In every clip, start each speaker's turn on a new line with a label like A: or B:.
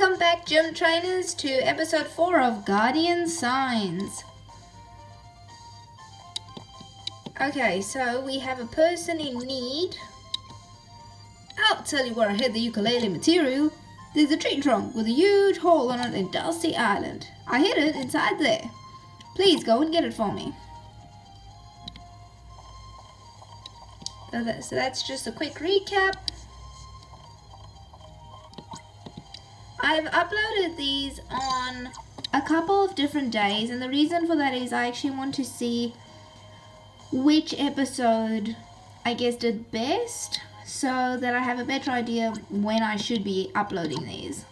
A: Welcome back, gym trainers, to episode 4 of Guardian Signs. Okay, so we have a person in need. I'll tell you where I hid the ukulele material. There's a tree trunk with a huge hole in it in Dusty Island. I hid it inside there. Please go and get it for me. So that's just a quick recap. I've uploaded these on a couple of different days, and the reason for that is I actually want to see which episode I guess did best, so that I have a better idea when I should be uploading these.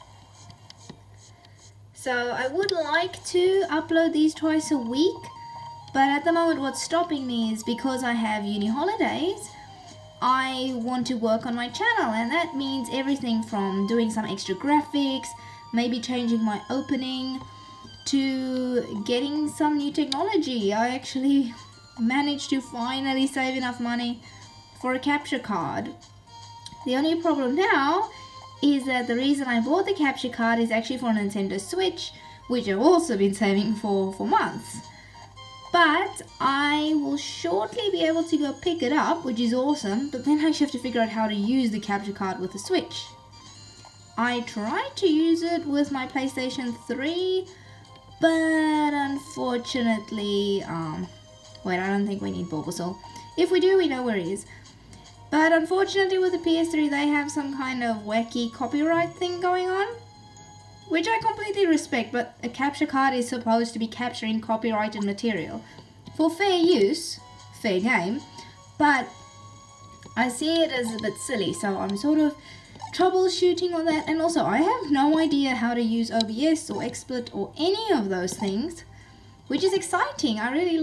A: So I would like to upload these twice a week, but at the moment what's stopping me is because I have uni holidays. I want to work on my channel, and that means everything from doing some extra graphics, maybe changing my opening, to getting some new technology. I actually managed to finally save enough money for a capture card. The only problem now is that the reason I bought the capture card is actually for a Nintendo Switch, which I've also been saving for months. But I will shortly be able to go pick it up, which is awesome, but then I just have to figure out how to use the capture card with the Switch. I tried to use it with my PlayStation 3, but unfortunately, wait, I don't think we need Bulbasaur. If we do, we know where he is. But unfortunately with the PS3, they have some kind of wacky copyright thing going on, which I completely respect, but a capture card is supposed to be capturing copyrighted material for fair use, fair game, but I see it as a bit silly, so I'm sort of troubleshooting on that. And also I have no idea how to use OBS or XSplit or any of those things, which is exciting. I really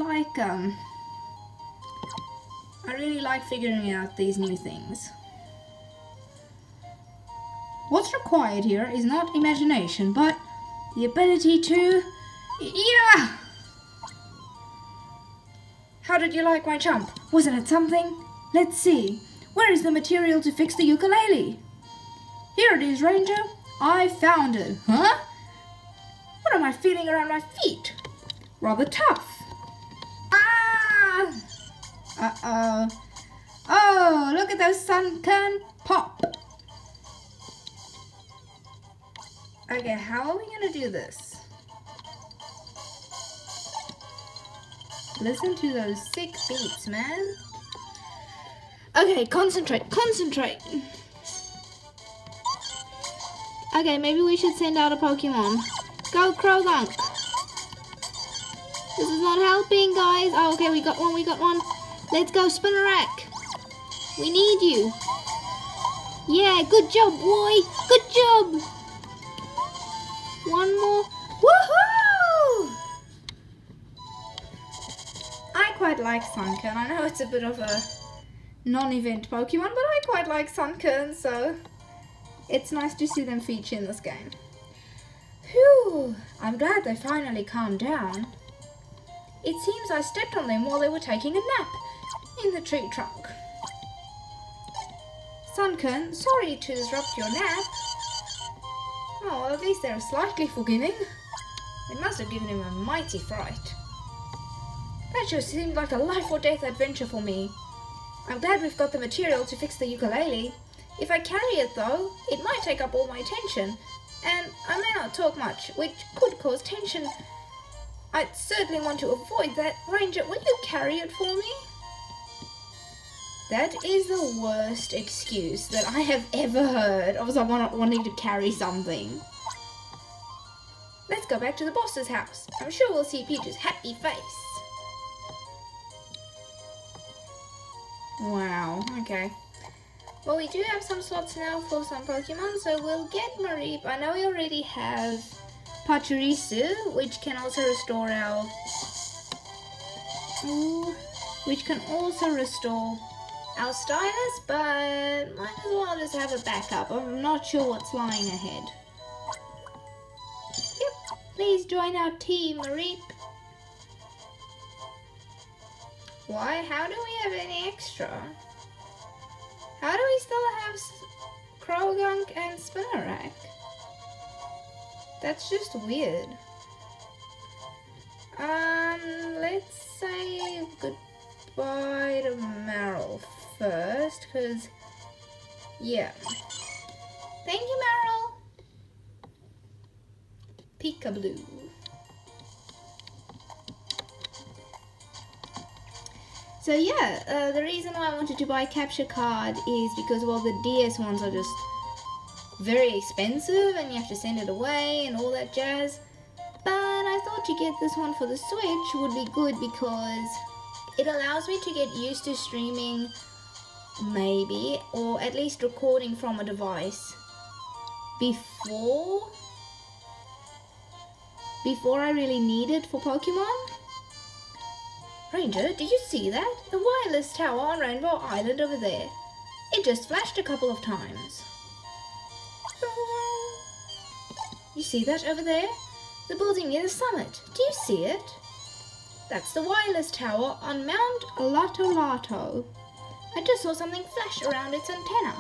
A: like figuring out these new things. What's required here is not imagination, but the ability to... Yeah! How did you like my jump? Wasn't it something? Let's see. Where is the material to fix the ukulele? Here it is, Ranger. I found it. Huh? What am I feeling around my feet? Rather tough. Ah! Uh-oh. Oh, look at those sunken pop. Okay, how are we gonna do this? Listen to those sick beats, man. Okay, concentrate. Okay, maybe we should send out a Pokemon. Go, Croagunk. This is not helping, guys. Oh, okay, we got one. Let's go, Spinarak. We need you. Yeah, good job, boy. Good job. One more. Woohoo! I quite like Sunkern. I know it's a bit of a non-event Pokemon, but I quite like Sunkern, so it's nice to see them feature in this game. Phew! I'm glad they finally calmed down. It seems I stepped on them while they were taking a nap in the tree trunk. Sunkern, sorry to disrupt your nap. Oh, well, at least they're slightly forgiving. They must have given him a mighty fright. That just seemed like a life or death adventure for me. I'm glad we've got the material to fix the ukulele. If I carry it though, it might take up all my attention, and I may not talk much, which could cause tension. I'd certainly want to avoid that. Ranger, will you carry it for me? That is the worst excuse that I have ever heard of someone wanting to carry something. Let's go back to the boss's house. I'm sure we'll see Peach's happy face. Wow, okay. Well, we do have some slots now for some Pokemon, so we'll get Mareep. I know we already have Pachirisu, which can also restore our... our Stylus, but might as well just have a backup. I'm not sure what's lying ahead. Yep, please join our team, Mareep. Why? How do we have any extra? How do we still have Croagunk and Spinarak? That's just weird. Let's say goodbye to Meryl first, because, yeah. Thank you, Meryl. Peekaboo. So yeah, the reason why I wanted to buy a capture card is because, well, the DS ones are just very expensive and you have to send it away and all that jazz. But I thought to get this one for the Switch would be good because it allows me to get used to streaming, maybe, or at least recording from a device before I really need it for Pokemon. Ranger, did you see that? The wireless tower on Rainbow Island over there. It just flashed a couple of times. You see that over there? The building near the summit. Do you see it? That's the wireless tower on Mount Lato. I just saw something flash around its antenna.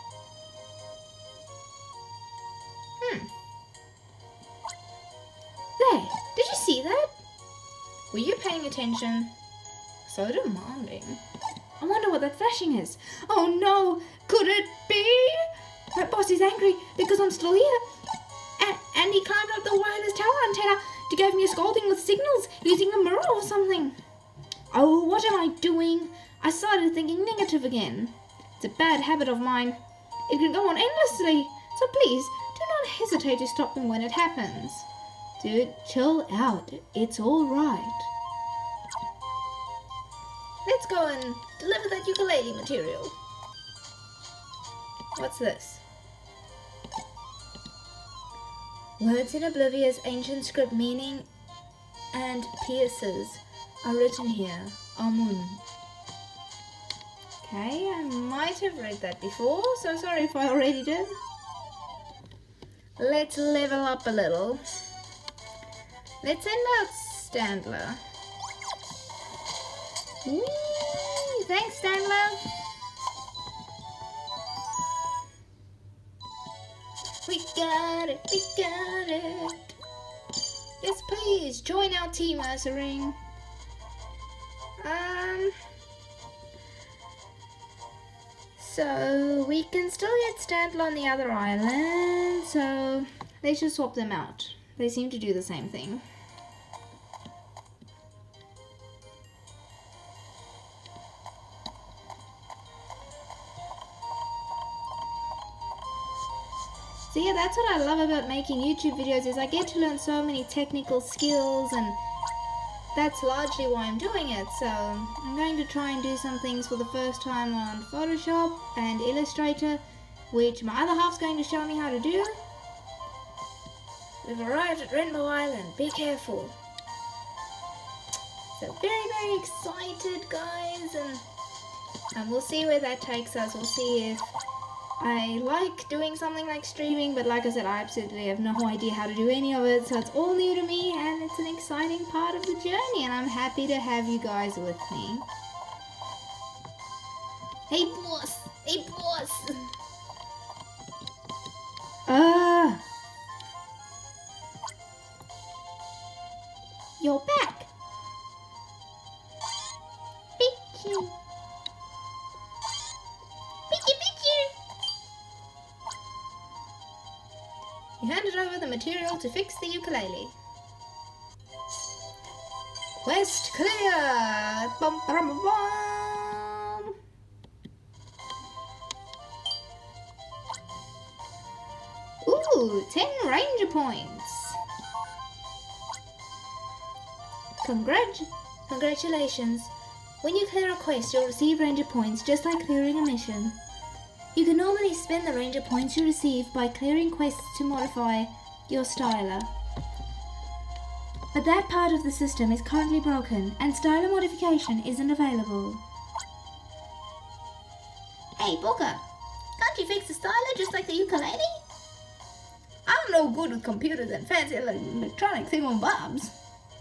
A: There, did you see that? Were you paying attention? So demanding. I wonder what that flashing is. Oh no, could it be? My boss is angry because I'm still here. And he climbed up the wireless tower antenna to give me a scolding with signals using a mirror or something. Oh, what am I doing? I started thinking negative again. It's a bad habit of mine. It can go on endlessly. So please, do not hesitate to stop me when it happens. Dude, chill out. It's alright. Let's go and deliver that ukulele material. What's this? Words in Oblivia's ancient script meaning and pierces are written here. Amun. Okay, I might have read that before, so sorry if I already did. Let's level up a little. Let's send out Standler. Whee! Thanks, Standler. We got it, we got it. Yes, please, join our team, Ursaring. So, we can still get Standler on the other island, so let's just swap them out. They seem to do the same thing. So yeah, that's what I love about making YouTube videos is I get to learn so many technical skills, and that's largely why I'm doing it. So I'm going to try and do some things for the first time on Photoshop and Illustrator, which my other half's going to show me how to do. We've arrived at Rainbow Island, be careful. So very excited, guys, and we'll see where that takes us. We'll see if I like doing something like streaming, but like I said, I absolutely have no idea how to do any of it, so it's all new to me, and it's an exciting part of the journey, and I'm happy to have you guys with me. Hey boss! Hey boss! You're back! Pikachu! You handed over the material to fix the ukulele. Quest clear! Bum, bum, bum, bum. Ooh, 10 ranger points. Congratulations. When you clear a quest, you'll receive ranger points just like clearing a mission. You can normally spend the ranger points you receive by clearing quests to modify your styler. But that part of the system is currently broken, and styler modification isn't available. Hey Booker, can't you fix the styler just like the ukulele? I'm no good with computers and fancy electronic thingamabobs.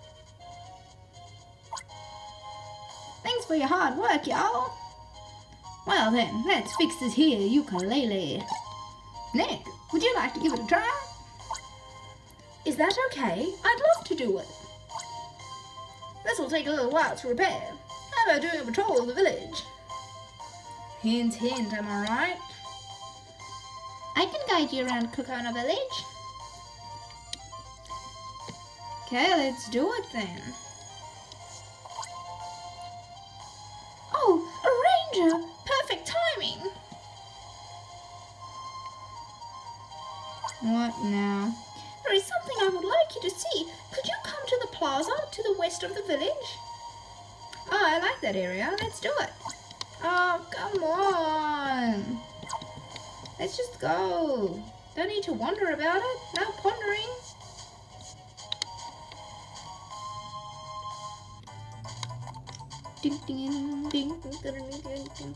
A: Thanks for your hard work, y'all. Well then, let's fix this here ukulele. Nick, would you like to give it a try? Is that okay? I'd love to do it. This will take a little while to repair. How about doing a patrol of the village? Hint, hint, am I right? I can guide you around Kokona Village. Okay, let's do it then. Oh, a ranger! Perfect timing! What now? There is something I would like you to see. Could you come to the plaza to the west of the village? Oh, I like that area. Let's do it. Oh, come on. Let's just go. Don't need to wonder about it. No pondering. Ding, ding, ding, ding, ding, ding, ding.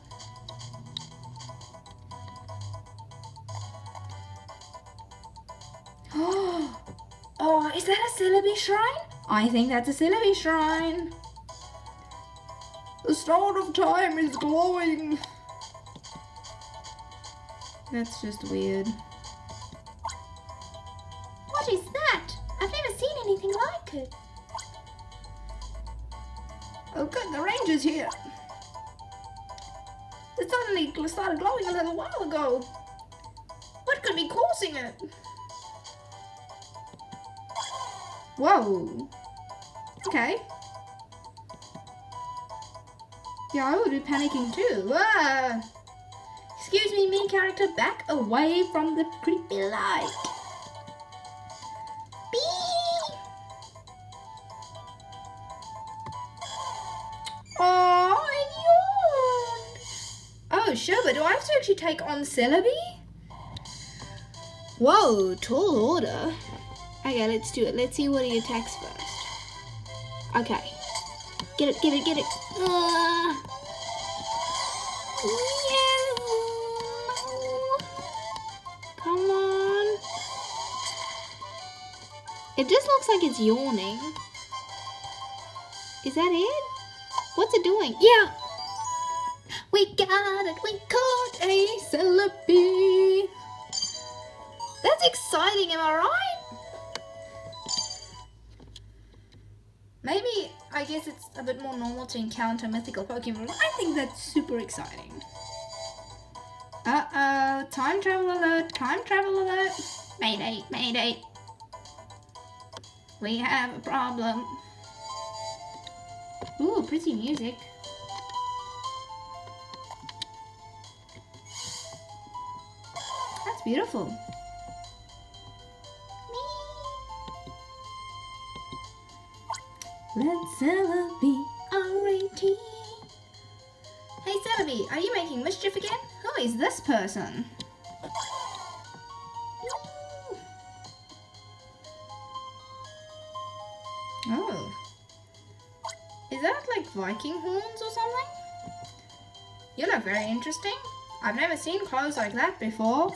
A: Oh, is that a Celebi shrine? I think that's a Celebi shrine. The stone of time is glowing. That's just weird. What is that? I've never seen anything like it. Oh good, the ranger's here. It suddenly started glowing a little while ago. What could be causing it? Whoa. Okay. Yeah, I would be panicking too. Ah. Excuse me, main character, back away from the creepy light. Bee! Oh, I yawned. Oh, sure, but do I have to actually take on Celebi? Whoa, tall order. Okay, let's do it. Let's see what he attacks first. Okay. Get it, get it, get it. Yes. Come on. It just looks like it's yawning. Is that it? What's it doing? Yeah. We got it. We caught a Celebi. That's exciting, am I right? Maybe, I guess it's a bit more normal to encounter mythical Pokemon. I think that's super exciting. Uh-oh, time travel alert, time travel alert. Mayday, mayday. We have a problem. Ooh, pretty music. That's beautiful. Let Celebi R-A-T. Hey Celebi, are you making mischief again? Who is this person? Oh. Is that like Viking horns or something? You look very interesting. I've never seen clothes like that before.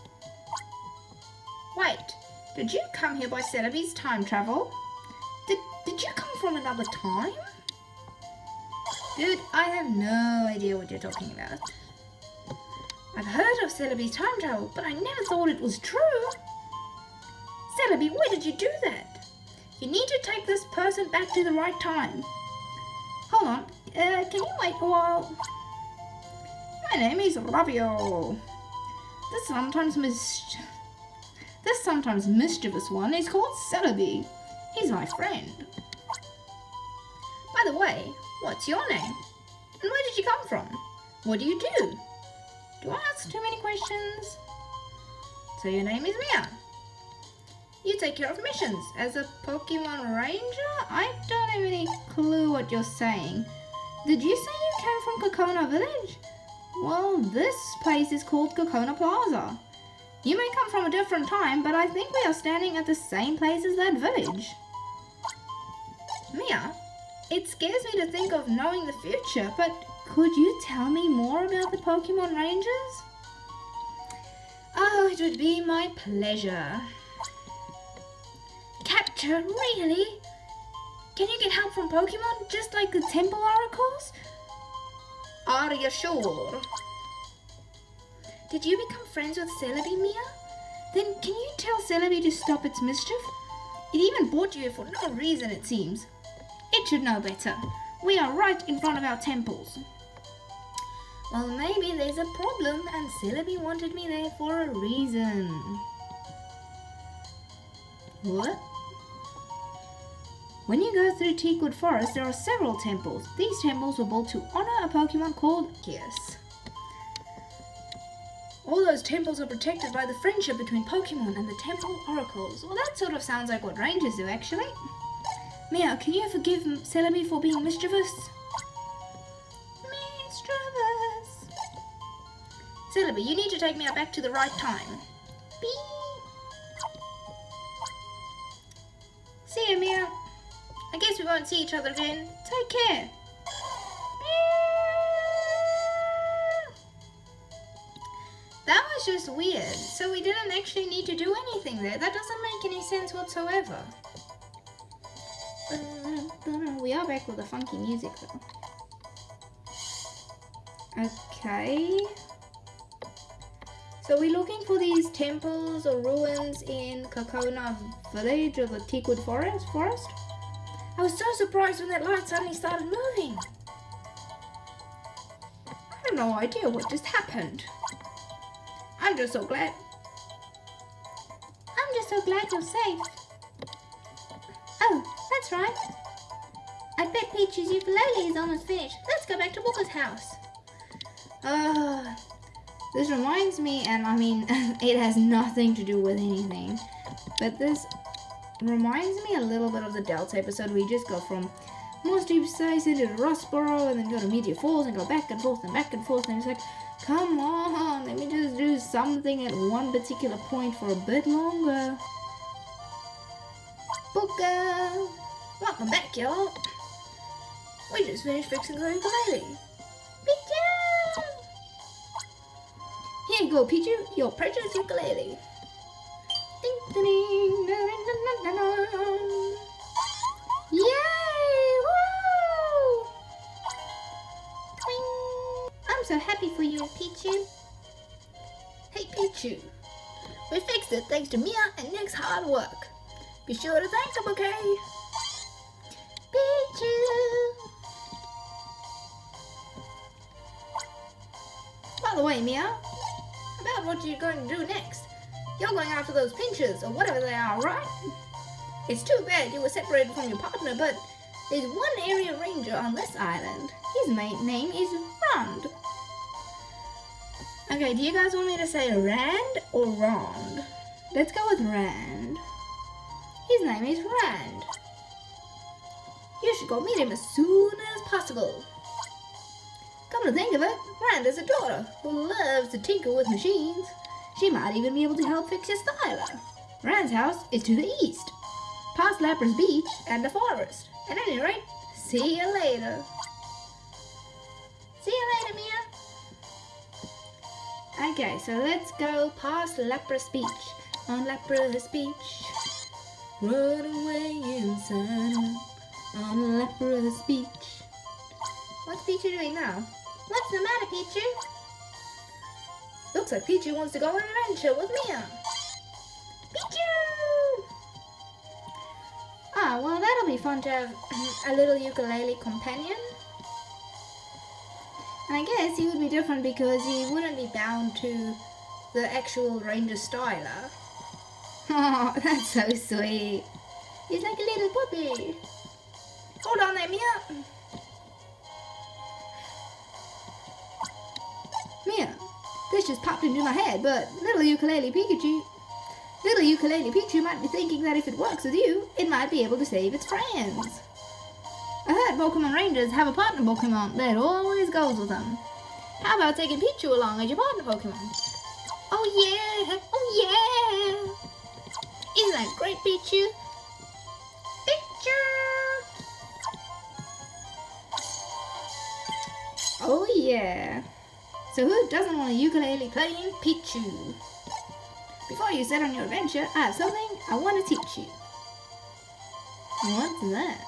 A: Wait, did you come here by Celebi's time travel? Did you come from another time? Dude, I have no idea what you're talking about. I've heard of Celebi's time travel, but I never thought it was true. Celebi, why did you do that? You need to take this person back to the right time. Hold on, can you wait a while? My name is Ravio. This sometimes mischievous one is called Celebi. He's my friend. By the way, what's your name? And where did you come from? What do you do? Do I ask too many questions? So your name is Mia. You take care of missions as a Pokemon Ranger? I don't have any clue what you're saying. Did you say you came from Kokona Village? Well, this place is called Kokona Plaza. You may come from a different time, but I think we are standing at the same place as that village. Mia, it scares me to think of knowing the future, but could you tell me more about the Pokemon Rangers? Oh, it would be my pleasure. Capture? Really? Can you get help from Pokemon just like the Temple Oracles? Are you sure? Did you become friends with Celebi, Mia? Then can you tell Celebi to stop its mischief? It even bought you for no reason, it seems. It should know better. We are right in front of our temples. Well, maybe there's a problem and Celebi wanted me there for a reason. What? When you go through Teakwood Forest, there are several temples. These temples were built to honor a Pokemon called Arceus. All those temples are protected by the friendship between Pokemon and the Temple Oracles. Well, that sort of sounds like what Rangers do, actually. Meow, can you forgive Celebi for being mischievous? Mischievous. Celebi, you need to take me back to the right time. Beep. See you, Meow. I guess we won't see each other again. Take care. That was just weird. So we didn't actually need to do anything there. That doesn't make any sense whatsoever. We are back with the funky music though. Okay. So we're looking for these temples or ruins in Kokona Village or the Teakwood Forest. I was so surprised when that light suddenly started moving. I have no idea what just happened. I'm just so glad you're safe. Oh, that's right. I bet Peach's ukulele is almost finished. Let's go back to Walker's house. This reminds me, and I mean, it has nothing to do with anything, but this reminds me a little bit of the Delta episode where you just go from Moss Deep Station to Rossboro and then go to Meteor Falls and go back and forth and back and forth, and it's like, come on, let me just do something at one particular point for a bit longer. Booker! Welcome back, y'all. We just finished fixing the ukulele. Pichu! Here you go, Pichu, your precious ukulele. Ding, ding, ding, ding, ding, ding, ding. Yay! Woo! Twing. I'm so happy for you, Pichu. Hey, Pichu. We fixed it thanks to Mia and Nick's hard work. Be sure to thank them, okay? Pichu! By the way, Mia, about what you're going to do next. You're going after those pinchers, or whatever they are, right? It's too bad you were separated from your partner, but there's one area ranger on this island. His name is Rand. Okay, do you guys want me to say Rand or Rond? Let's go with Rand. His name is Rand. You should go meet him as soon as possible. Come to think of it, Rand is a daughter who loves to tinker with machines. She might even be able to help fix your styler. Rand's house is to the east, past Lapras Beach and the forest. At any rate, see you later. See you later, Mia. Okay, so let's go past Lapras Beach. On Lapras Beach, run away inside. On Lapras Beach. What's Pichu doing now? What's the matter, Pichu? Looks like Pichu wants to go on an adventure with Mia. Pichu! Ah, well, that'll be fun to have a little ukulele companion. And I guess he would be different because he wouldn't be bound to the actual ranger styler. Oh, that's so sweet. He's like a little puppy. Hold on there, Mia. Mia, this just popped into my head, but little ukulele Pichu might be thinking that if it works with you, it might be able to save its friends. I heard Pokemon Rangers have a partner Pokemon that always goes with them. How about taking Pichu along as your partner Pokemon? Oh yeah! Oh yeah! Isn't that great, Pichu? Pichu! Oh yeah! So who doesn't want a ukulele playing Pichu? Before you set on your adventure, I have something I want to teach you. What's that?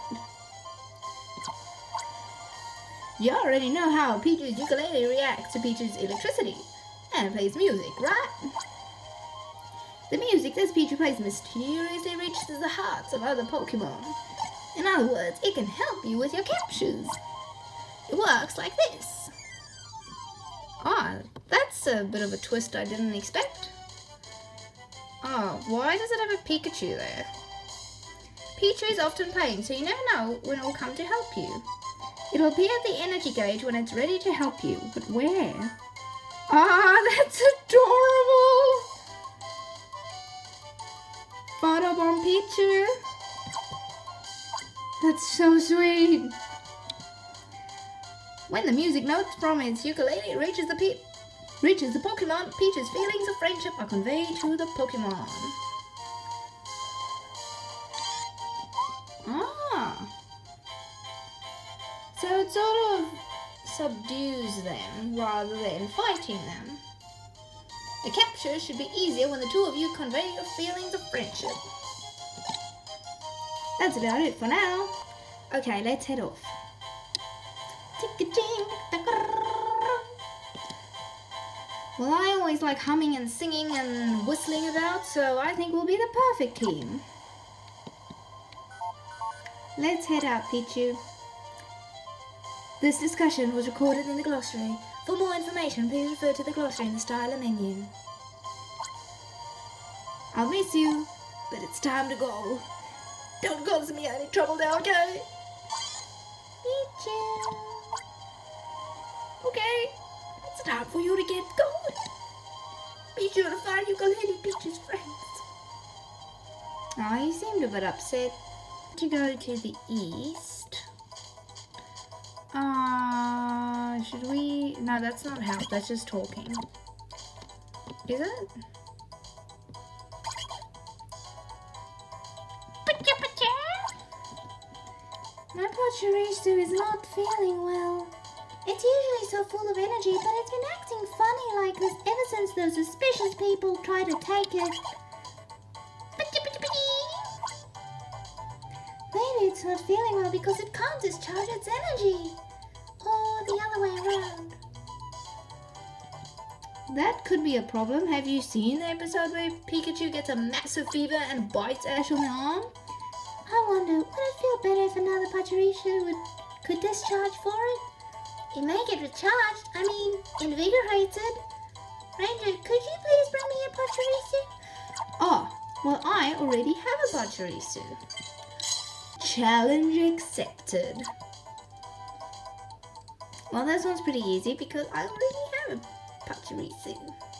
A: You already know how Pichu's ukulele reacts to Pichu's electricity and plays music, right? The music this Pichu plays mysteriously reaches the hearts of other Pokemon. In other words, it can help you with your captures. It works like this. Ah, that's a bit of a twist I didn't expect. Oh, why does it have a Pikachu there? Pichu is often playing, so you never know when it will come to help you. It'll appear at the energy gauge when it's ready to help you, but where? Ah, that's adorable! Photobomb Pichu. That's so sweet. When the music notes from its ukulele reaches the Pokemon, Pichu's feelings of friendship are conveyed to the Pokemon. Ah. So it sort of subdues them rather than fighting them. A capture should be easier when the two of you convey your feelings of friendship. That's about it for now. Okay, let's head off. Well, I always like humming and singing and whistling about, so I think we'll be the perfect team. Let's head out, Pichu. This discussion was recorded in the glossary. For more information, please refer to the glossary in the styler menu. I'll miss you, but it's time to go. Don't cause me any trouble now, okay? Pichu. Okay, it's time for you to get going. Be sure to find Ukulele Pichu's friends. Oh, you seemed a bit upset. To go to the east. Should we? No, that's not help. That's just talking. Is it? My Pachirisu is not feeling well. It's usually so full of energy, but it's been acting funny like this ever since those suspicious people tried to take it. Maybe it's not feeling well because it can't discharge its energy. Or the other way around. That could be a problem. Have you seen the episode where Pikachu gets a massive fever and bites Ash on the arm? I wonder, would it feel better if another Pachirisu could discharge for it? It may get recharged, invigorated. Ranger, could you please bring me a Pachirisu? Oh, well I already have a Pachirisu. Challenge accepted. Well, this one's pretty easy because I already have a Pachirisu.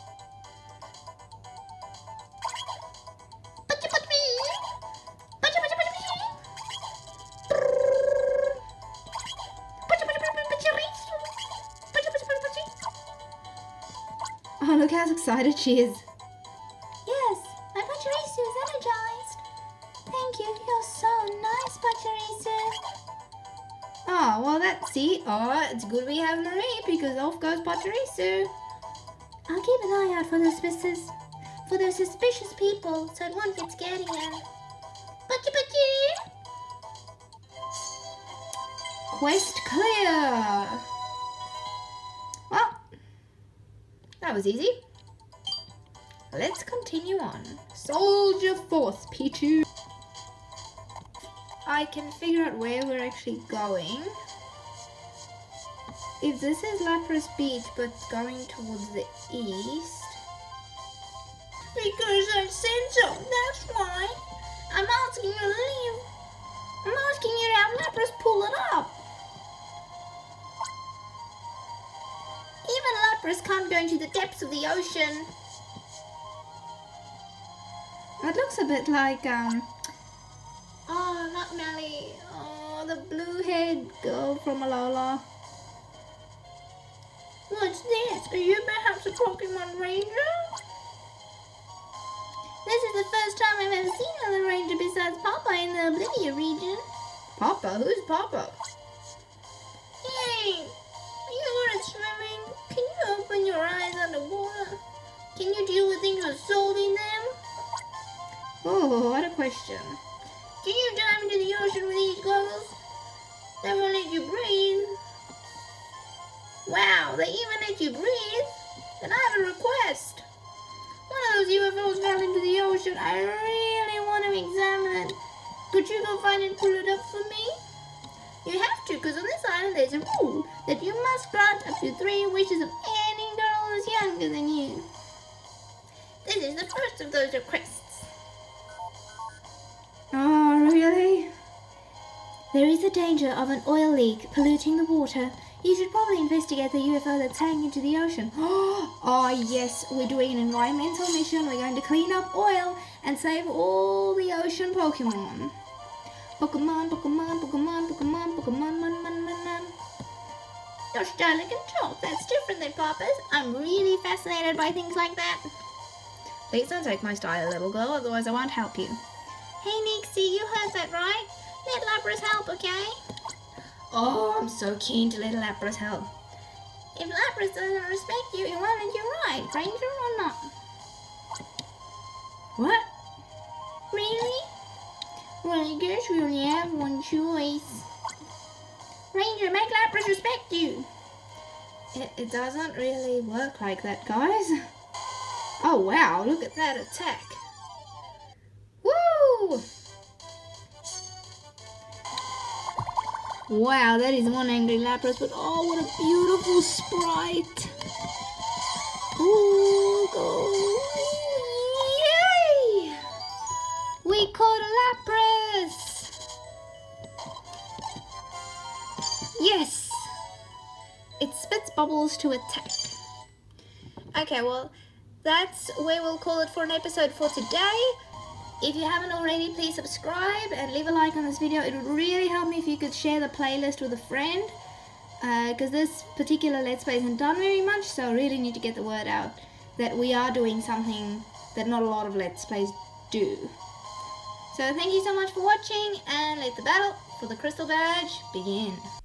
A: Oh, look how excited she is. Yes, my Pachirisu is energized. Thank you, you're so nice, Pachirisu. Oh, well see, it's good we have Marie because off goes Pachirisu. I'll keep an eye out for those suspicious people so it won't get scared again. Pachi! Quest clear. Well, that was easy. Let's continue on. Soldier forth, Pichu. I can figure out where we're actually going. If this is Lapras Beach but going towards the east. Because I said so, that's why. I'm asking you to leave. I'm asking you to have Lapras pull it up. Even Lapras can't go into the depths of the ocean. It looks a bit like, oh, not Melly. Oh, the blue-haired girl from Alola. What's this? Are you perhaps a Pokemon Ranger? This is the first time I've ever seen another Ranger besides Papa in the Oblivia region. Papa? Who's Papa? Hey, are you good at swimming? Can you open your eyes underwater? Can you deal with things with salt in them? Oh, what a question. Can you dive into the ocean with these goggles? They won't let you breathe. Wow, they even let you breathe? Then I have a request. One of those UFOs fell into the ocean. I really want to examine it. Could you go find and pull it up for me? You have to, because on this island there's a rule that you must grant up to 3 wishes of any girl who's younger than you. This is the first of those requests. Oh, really? There is a danger of an oil leak polluting the water. You should probably investigate the UFO that sank into the ocean. Oh yes, we're doing an environmental mission. We're going to clean up oil and save all the ocean Pokemon. Pokemon, Pokemon, Pokemon, Pokemon, Pokemon, man, man, man, man. Your Starla can talk. That's different than Papa's. I'm really fascinated by things like that. Please don't take my style, little girl, otherwise I won't help you. Hey, Nixie, you heard that right? Let Lapras help, okay? Oh, I'm so keen to let Lapras help. If Lapras doesn't respect you, you won't let you ride, Ranger or not. What? Really? Well, I guess we only have one choice. Ranger, make Lapras respect you. It doesn't really work like that, guys. Oh wow, look at that attack. Woo! Wow, that is one angry Lapras, but oh, what a beautiful sprite. Ooh, go. Yay! We caught a Lapras. Yes! It spits bubbles to attack. Okay, well, that's where we'll call it for an episode for today. If you haven't already, please subscribe and leave a like on this video. It would really help me if you could share the playlist with a friend, because this particular Let's Play isn't done very much, so I really need to get the word out that we are doing something that not a lot of Let's Plays do. So thank you so much for watching, and let the battle for the Crystal Badge begin.